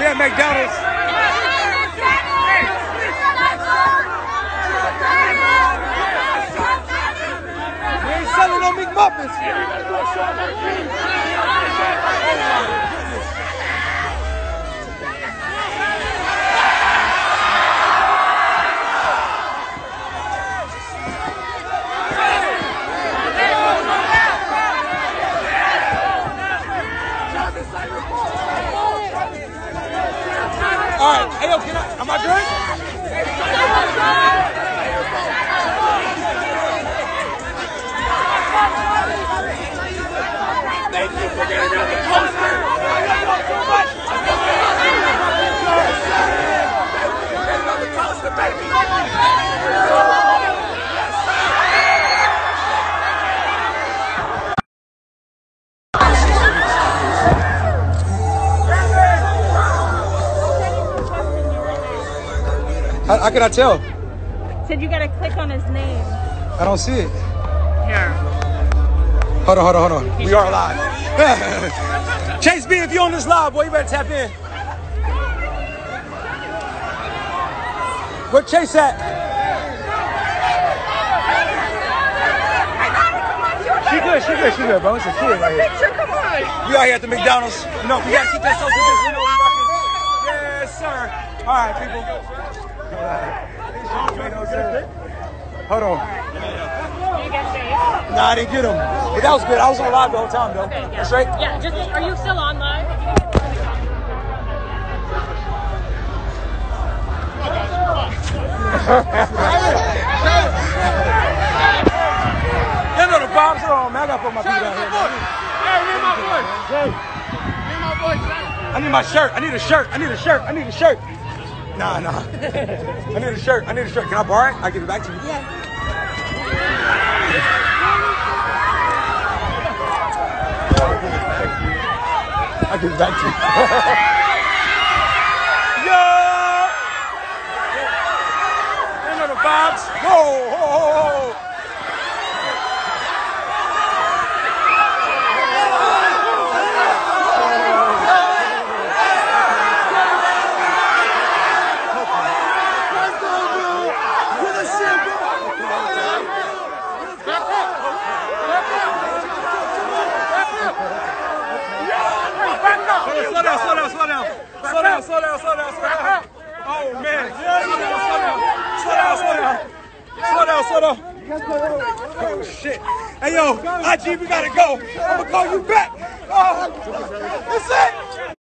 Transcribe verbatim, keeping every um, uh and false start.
We at McDonald's. We ain't selling no McMuffins. All right, hey yo, can I, am I good? Thank you for getting rid of the poster. So much. The poster, baby. How, how can I tell? Said you gotta click on his name. I don't see it. Here. Hold on, hold on, hold on. We are live. Chase B, if you're on this live, boy, you better tap in. Where Chase at? She good, she good, she good, bro. It's a kid right here. Picture, come on. We out here at the McDonald's. You know, we gotta keep that social distance. You know, we rocking. Yes, sir. All right, people. Hold on. You got Chase? Nah, I didn't get him. But that was good. I was on live the whole time, though. Okay, yeah. That's right? Yeah, just, are you still on live? You know the vibes are on, man. I gotta put my feet down here. Hey, me and my boy. Hey. Me and my boy. I need my shirt. I need a shirt. I need a shirt. I need a shirt. Nah, nah. I need a shirt. I need a shirt. Can I borrow it? I'll give it back to you. Yeah. I'll give it back to you. Yo! You know the vibes. Whoa, whoa, whoa. Slow down, slow down, slow down. Slow down, slow down, slow down, slow down. Oh, man. Slow down, slow down. Slow down, slow down. Slow down, slow down. Oh, shit. Hey, yo, I G, we gotta go. I'm gonna call you back. Oh, that's it.